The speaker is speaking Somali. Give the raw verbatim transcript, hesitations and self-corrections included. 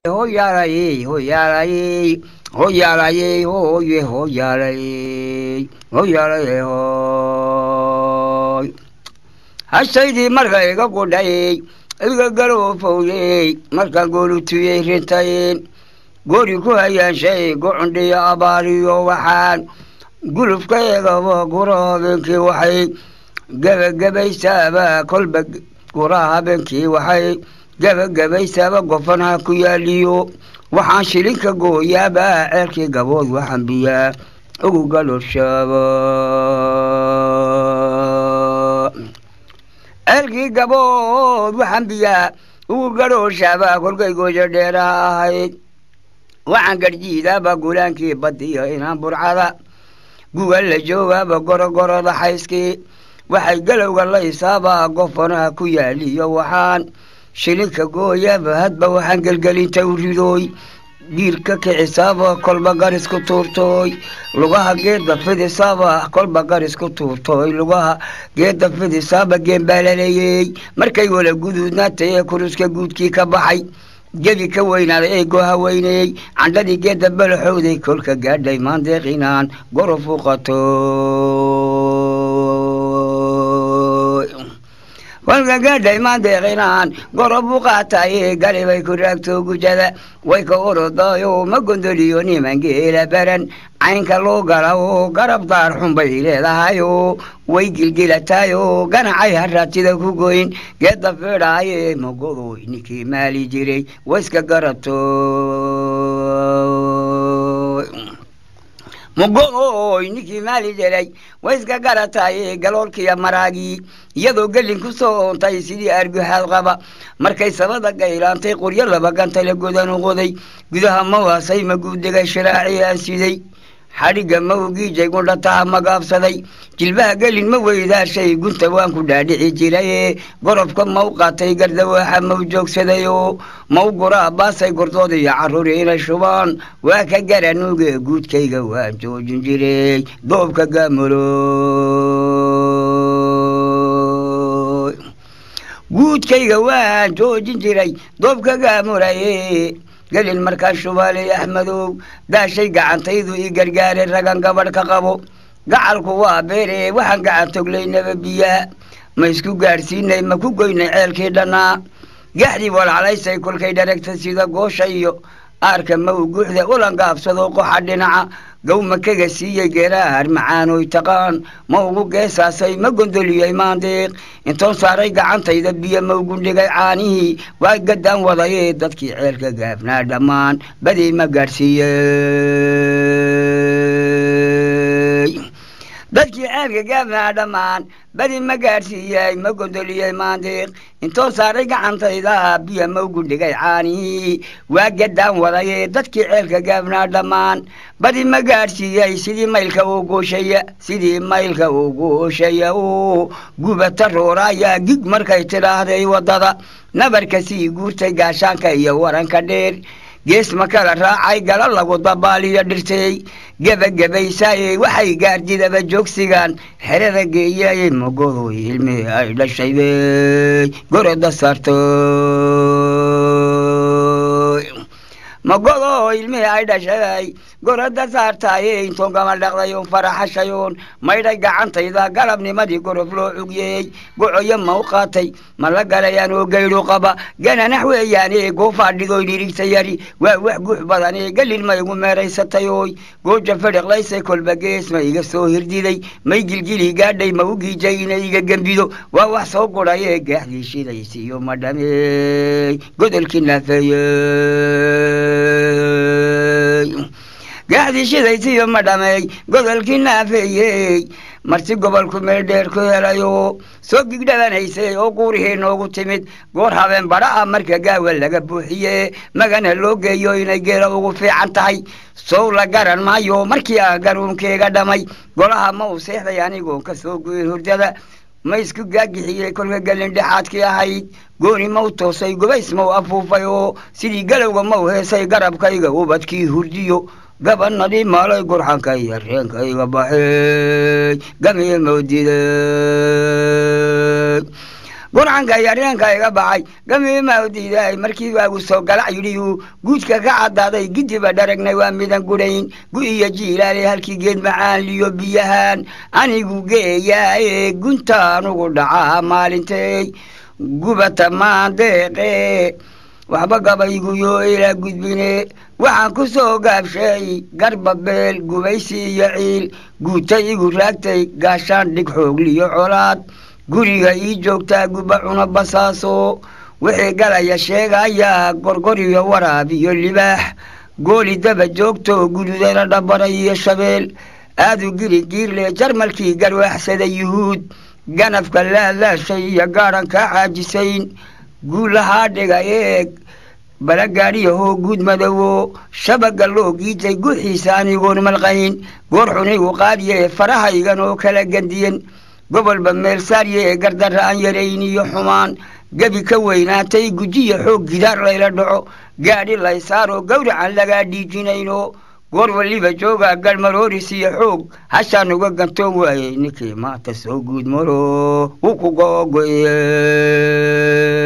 hoyaalay hoyaalay hoyaalay hoye hoyaalay hoyaalay hoy hashaydii marka iga qudhay iga garoofowley markaan goolutuyey rintayeen goori ku hayaashay gocondhiyo abaariyo waxaan gulufka eegaba guraha habeenkii waxay gabagabaysaaba kolba guraha habeenkii waxay gabagabaysaaba gofanaha ku yaaliyo waxaan shilinka gooyaaba ceelkii gabood waxaan biyaa ugu galooshaaba ceelkii gabood waxaan biyaa ugu galooshaaba kolkay gooyo dheeraha ahayd waxaan garjiidaaba gulaankii badiyo inaan burcada guga la joogaaba gorogoroda xayskii waxay galowga laysaaba gofanaha ku yaaliyo waxaan shilinka gooyaaba hadba waxaan gelgelinta u ridooy dhiirka kicisaaba kolba garis ku tuurtooy lugaha geedda fidisaaba kolba garis ku tuurtooy lugaha geedda fidisaaba geembaalaleeyey markay wala guduudnaatay ee kuruska guudkii ka baxay gebi ka weynaaday ee gooha weyneeyey candhadii geedda balaxowday kolka gaadhay maandeeq inaan gorof u qato kolka gaadhay maandeeq inaan gorob u qaataye galibay ku raagto gujada way ka orodaayo ma gondoliyo niman geela baran caynka loo gala oo garab daar xun bay leedahayo way gilgilataayo ganacay haraatida ku goyn geedda feedhaaye magodoy ninkii maali jiray wayska garabto magodoy ninkii maali jiray wayska garataaye galoolkiya maraagii iyadoo gelin ku soo oontay sidii arguxaad qaba markay sabada gaylaantay qoryo laba gantale godan u qoday gudaha mawaasay maguudegay shiraaci aan siday xadhigga mawgiijay gundhataha magaabsaday jilbaha gelin ma weydaashay gunta waan ku dhaadhici jiraye gorofka mau qaatay gardawaaxa mau joogsadayoo mau guraa baasay gordood iyo carruuri inay shubaan waa ka garanuuge guudkayga waan joojin jiray doobka gaamolo guudkayga waan joojin jiray doobka gaamulaye gelin markaan shubaaley axmedow daashay gacantaydu ii gargaare ragan gabadh ka qabo gacalku waa beere waxaan gacan toglaynaba biyaha ma isku gaadhsiinay ma ku goynay ceelkii dhannaa gaxdii walcalaysay kolkay dharagta sida goosha iyo aarka ma u guuxda ulan gaabsado qoxa dhinaca gawma kaga siiyey geeraahar macaanoy taqaan ma ugu geesaasay ma gondoliyey maandeeq intoon saaray gacantayda biyo ma ugu dhigay caanihii waa gaddaan wadaye dadkii ceelka gaafnaa dhammaan badii ma gaadhsiiyey dadkii ceelka gaafnaa dhammaan badi ma gaadhsiiyey ma gondoliyey maandeeq intoon saaray gacantayda biyo ma ugu dhigay caanihii waa gaddaan wadaye dadkii ceelka gaafnaa dhammaan badi ma gaadhsiiyey sidii maylka uu gooshaya sidii maylka uu gooshaya uu gubata rooraya gig markay tidhaahday waddada nabarka sii guurtay gaashaanka iyo waranka dheer gees ma kala raacay gala lagu dabaaliyo dhirtay gebagabaysaaye waxay gaardidaba joogsigaan xerada geeyaye magodoy ilmihii ay dhashaybey goroda saartoy magodo ilmihii ay dhashay goroda saartaaye intoon gama dhaqdayoon faraxashayoon maydhay gacantayda galabnimadii gorof loo cugyeey gocoyo ma u qaatay ma la galayaan oo gaydu qaba gananax weeyaane goofaadhidoy dhirigta yari waa wax guux badane gelin ma igu meeraysatayooy gooja fedhiqlaysay kolba gees ma iga soo hirdiday may gilgili gaadhay ma u giijay inay iga gembido waa wax soo gudhaye gaaxdii shidaysiiyo ma dhameey godolkii naafeeyey gaxdii shidaysiyo ma dhameey godolkii naafeeyey marti gobolku meel dheer ku helayo soo gigdhabanaysay oo guurihii noogu timid goor habeen badha ah marka gaawa laga buuxiye magana loo geeyo inay geela ugu fiican tahay sow la garan maayo markii aan garuunkeyga dhamay golaha ma u seexday anigoon ka soo guyin hurdada ma isku gaagixiyey kolka gelin dhexaadkii ahayd gooni ma u toosay gubays ma u afuufay oo sidii galowga ma u heesay garabkayga ubadkii hurdiyo gabanadii maalay gurxanka iyo reenkayga baxey gamiye mawdiday qurcanka yareenka iga baxay gamiima u diiday markii waagu soo galac yidhi guudka ka caddaaday gidiba dharagnay waa midan gudhayn gu-iyo jiilaale halkii geed macaan liyo biyahaan anigu geeyaaye guntaan ugu dhacaa maalintay gubata maandeeqe waxba gabayguyo ilaa gudbine waxaan ku soo gaabshay garbabeel gubaysi iyo ciil guutay igu raagtay gaashaan dhig xoogliyo colaad guriga ii joogtaa guba cuna basaaso wixii galaya sheegaya gorgor iyo waraab iyo libaax gooli daba joogto gududana dhabara iyo shabeel aadu giri giirle jarmalkii garwaaxsada yuhuud ganafka laalaashay iyo gaadhan kaa xaajisayn guulahaa dhiga eeg bala gaadhiyahoo guud madowo shabaga loo giijay guxiisa anigoon malqayn goor xunigu qaadiye farahaygan oo kala gandiyen gobolba meel saarye ee gardarra aan yarayn iyo xumaan gebi ka weynaatay gujiya xoog gidaar layla dhaco gaadhi laysaaroo gawracan lagaa dhiijinayno goor waliba jooga galmarooris iyo xoog hashaan uga gantoon waayey ninkii maanta soo guud maro u ku googo'ye